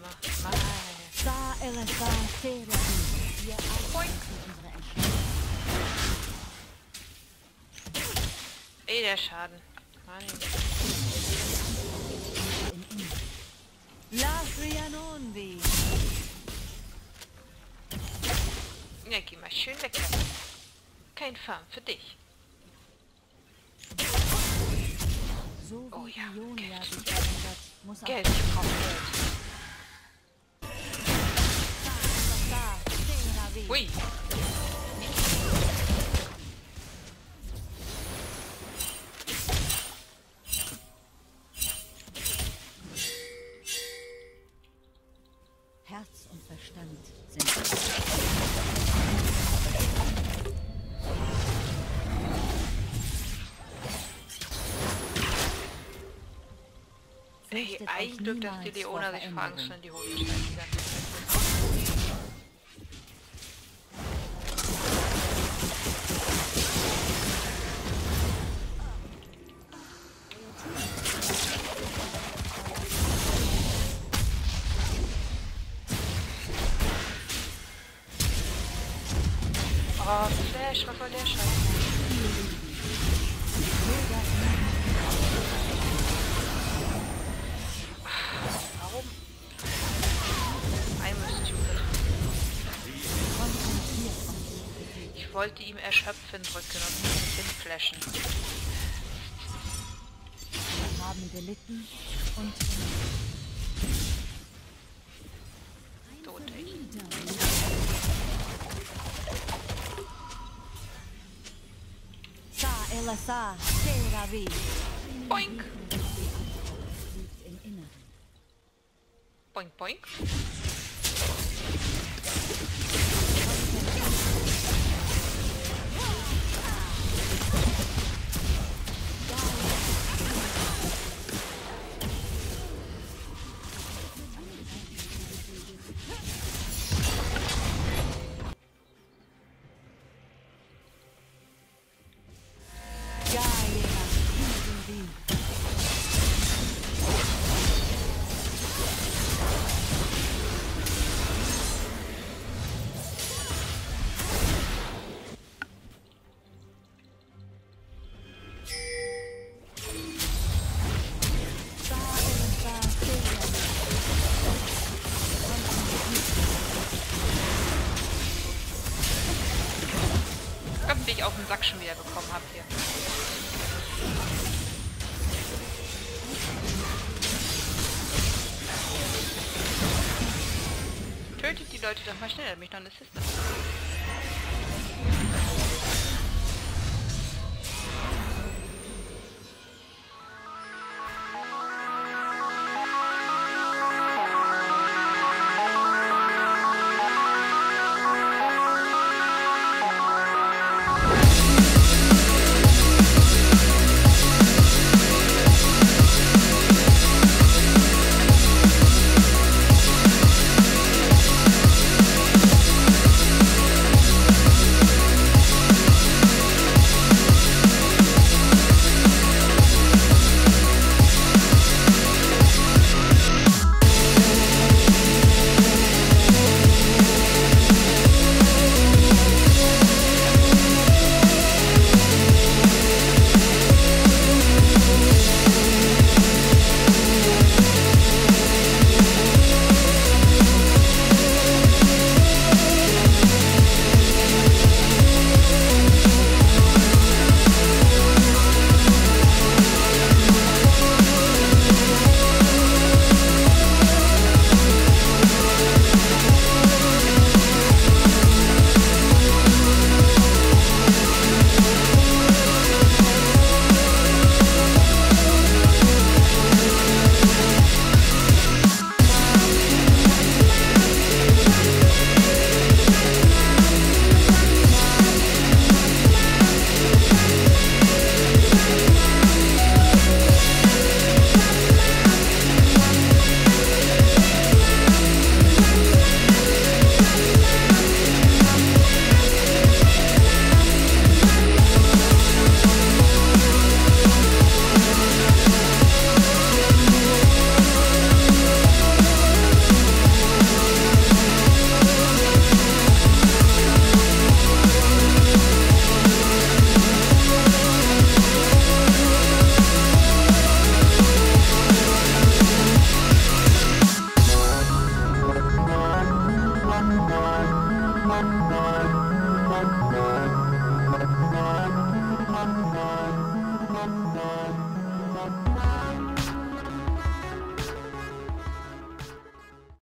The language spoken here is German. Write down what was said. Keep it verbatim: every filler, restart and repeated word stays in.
immer. Nein. Sa Elasa Sera. Wir Boing. unsere Entscheidung. Ey, der Schaden. Mann. La Frianondi. Ja, geh mal schön weg. Kein Farm für dich. So wie Oh ja, Ionia Geld. sich verändert, muss auch Geld, ich brauche Geld. Sa Sera wie. Ui. Herz und Verstand sind Ey, Fürchtet ein euch Glück, dass die niemals vor Leona sich vor Angst Veränderung. schon in die Hose streckt. die ganze Zeit. Oh, Flash, was soll der Scheiß? Warum? I'm stupid. Ich wollte ihm Erschöpfen drücken und nicht hinflashen. Wir haben gelitten und Tot, ey. Sa Elasa Sera wie. Boink! Liegt im Inneren. Boink, boink. Gaia wie. Sa Elasa Sera Gott, wie ich auf den Sack schon wieder bekommen habe hier. Tötet die Leute doch mal schnell, damit mich noch eine Assist.